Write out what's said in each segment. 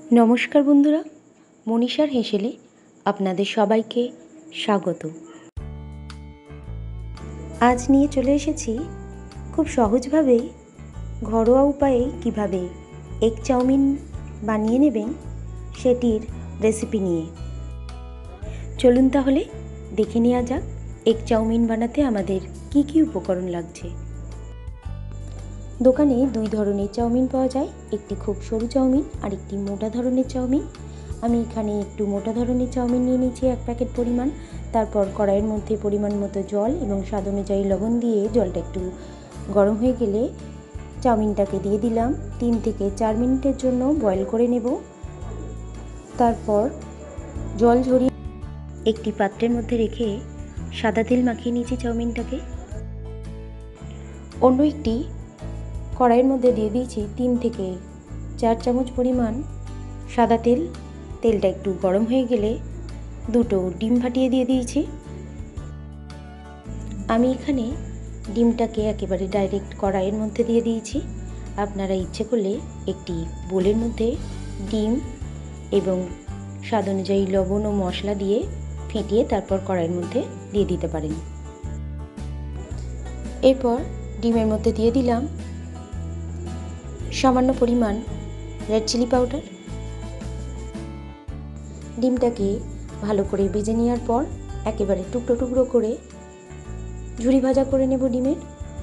নমস্কার বন্ধুরা, মনীষার হেসেলে আপনাদের সবাইকে স্বাগত। আজ নিয়ে চলে এসেছি খুব সহজভাবেই ঘরোয়া উপায়ে কিভাবে এগ চাউমিন বানিয়ে নেবেন সেটির রেসিপি নিয়ে। চলুন তাহলে দেখে নেওয়া যাক এগ চাউমিন বানাতে আমাদের কি কি উপকরণ লাগছে। দোকানে দুই ধরনের চাউমিন পাওয়া যায়, একটি খুব সরু চাউমিন আর একটি মোটা ধরনের চাউমিন। আমি এখানে একটু মোটা ধরনের চাউমিন নিয়ে নিয়েছি 1 প্যাকেট পরিমাণ। তারপর কড়াইয়ের মধ্যে পরিমাণ মতো জল এবং স্বাদ অনুযায়ী লবণ দিয়ে জলটা একটু গরম হয়ে গেলে চাউমিনটাকে দিয়ে দিলাম। 3 থেকে 4 মিনিটের জন্য বয়েল করে নেব। তারপর জল ঝরিয়ে একটি পাত্রের মধ্যে রেখে সাদা তেল মাখিয়ে নিয়েছি চাউমিনটাকে। অন্য একটি কড়াইয়ের মধ্যে দিয়ে দিয়েছি 3 থেকে 4 চামচ পরিমাণ সাদা তেল। তেলটা একটু গরম হয়ে গেলে দুটো ডিম ফাটিয়ে দিয়ে দিয়েছি। আমি এখানে ডিমটাকে একেবারে ডাইরেক্ট কড়াইয়ের মধ্যে দিয়ে দিয়েছি। আপনারা ইচ্ছে করলে একটি বোলের মধ্যে ডিম এবং স্বাদ অনুযায়ী লবণ ও মশলা দিয়ে ফেটিয়ে তারপর কড়াইয়ের মধ্যে দিয়ে দিতে পারেন। এরপর ডিমের মধ্যে দিয়ে দিলাম সামান্য পরিমাণ রেড চিলি পাউডার। ডিমটাকে ভালো করে ভেজে নেওয়ার পর একেবারে টুকরো টুকরো করে ঝুরি ভাজা করে নেব ডিমের।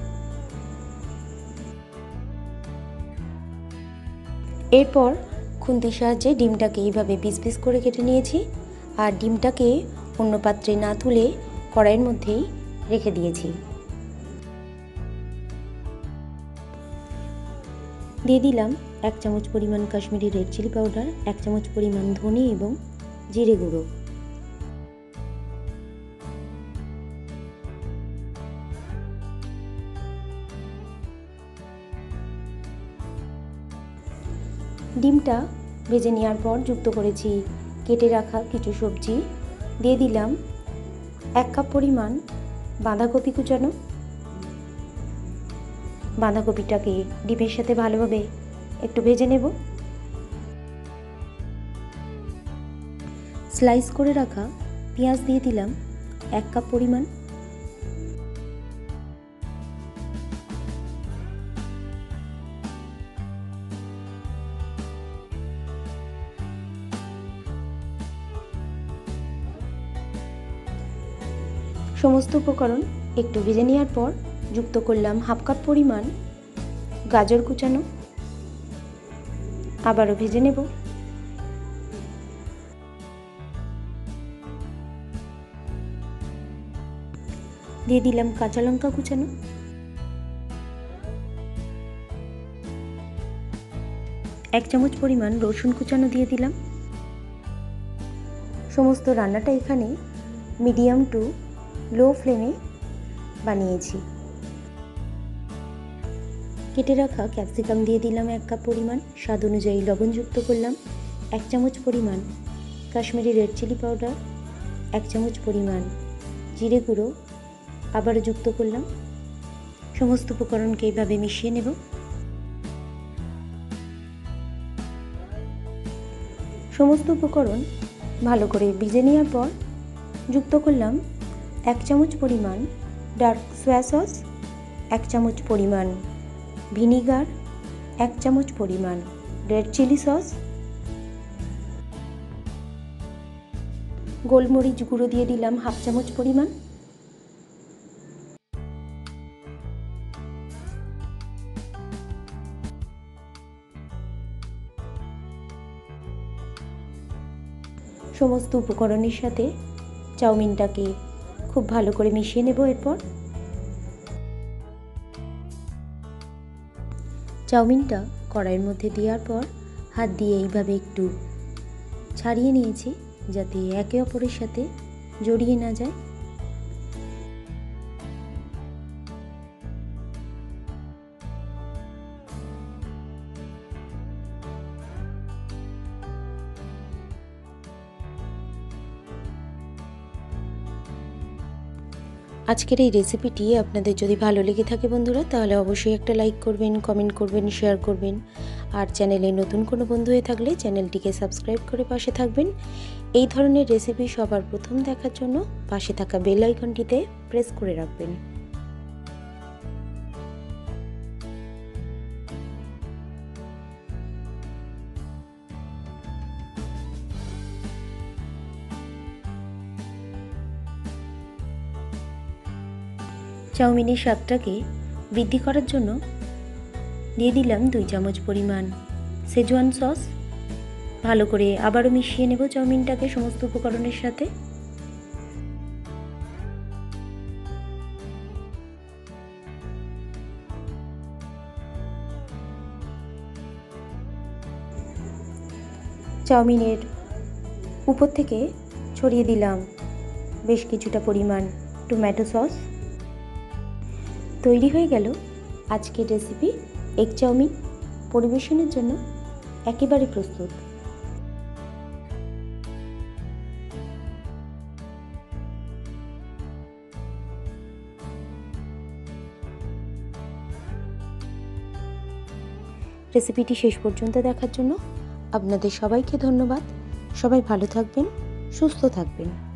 এরপর খুন্তির সাহায্যে ডিমটাকে এইভাবে পিস পিস করে কেটে নিয়েছি আর ডিমটাকে অন্য পাত্রে না তুলে কড়াইয়ের মধ্যেই রেখে দিয়েছি। দিয়ে দিলাম 1 চামচ পরিমাণ কাশ্মীরি রেড চিলি পাউডার, 1 চামচ পরিমাণ ধনে এবং জিরে গুঁড়ো। ডিমটা ভেজে নেওয়ার পর যুক্ত করেছি কেটে রাখা কিছু সবজি। দিয়ে দিলাম 1 কাপ পরিমাণ বাঁধাকপি কুচানো। বাঁধাকপিটাকে ডিমের সাথে ভালোভাবে একটু ভেজে নেব। স্লাইস করে রাখা পেঁয়াজ দিয়ে দিলাম 1 কাপ পরিমাণ। সমস্ত উপকরণ একটু ভেজে নেওয়ার পর যুক্ত করলাম 1/2 কাপ পরিমাণ গাজর কুচানো। আবারও ভেজে নেব। দিয়ে দিলাম কাঁচা লঙ্কা কুচানো। এক চামচ পরিমাণ রসুন কুচানো দিয়ে দিলাম। সমস্ত রান্নাটা এখানে মিডিয়াম টু লো ফ্লেমে বানিয়েছি। কেটে রাখা ক্যাপসিকাম দিয়ে দিলাম 1 কাপ পরিমাণ। স্বাদ অনুযায়ী লবণ যুক্ত করলাম। 1 চামচ পরিমাণ কাশ্মীরি রেড চিলি পাউডার, 1 চামচ পরিমাণ জিরে গুঁড়ো আবারও যুক্ত করলাম। সমস্ত উপকরণকে এইভাবে মিশিয়ে নেব। সমস্ত উপকরণ ভালো করে ভেজে নেওয়ার পর যুক্ত করলাম 1 চামচ পরিমাণ ডার্ক সয়া সস, 1 চামচ পরিমাণ ভিনিগার, 1 চামচ পরিমাণ রেড চিলি সস, গোলমরিচ গুঁড়ো দিয়ে দিলাম 1/2 চামচ পরিমাণ। সমস্ত উপকরণের সাথে চাউমিনটাকে খুব ভালো করে মিশিয়ে নেব। এরপর চাউমিনটা কড়াইয়ের মধ্যে দেওয়ার পর হাত দিয়ে এইভাবে একটু ছাড়িয়ে নিয়েছি যাতে একে অপরের সাথে জড়িয়ে না যায়। আজকের এই রেসিপিটি আপনাদের যদি ভালো লেগে থাকে বন্ধুরা, তাহলে অবশ্যই একটা লাইক করবেন, কমেন্ট করবেন, শেয়ার করবেন আর চ্যানেলে নতুন কোনো বন্ধু হয়ে থাকলে চ্যানেলটিকে সাবস্ক্রাইব করে পাশে থাকবেন। এই ধরনের রেসিপি সবার প্রথম দেখার জন্য পাশে থাকা বেল আইকনটিতে প্রেস করে রাখবেন। চাউমিনের স্বাদটাকে বৃদ্ধি করার জন্য দিয়ে দিলাম 2 চামচ পরিমাণ শেজওয়ান সস। ভালো করে আবারও মিশিয়ে নেব চাউমিনটাকে সমস্ত উপকরণের সাথে। চাউমিনের উপর থেকে ছড়িয়ে দিলাম বেশ কিছুটা পরিমাণ টমেটো সস। তৈরি হয়ে গেল আজকের রেসিপি এগ চাউমিন। পরিবেশনের জন্য একেবারে প্রস্তুত। রেসিপিটি শেষ পর্যন্ত দেখার জন্য আপনাদের সবাইকে ধন্যবাদ। সবাই ভালো থাকবেন, সুস্থ থাকবেন।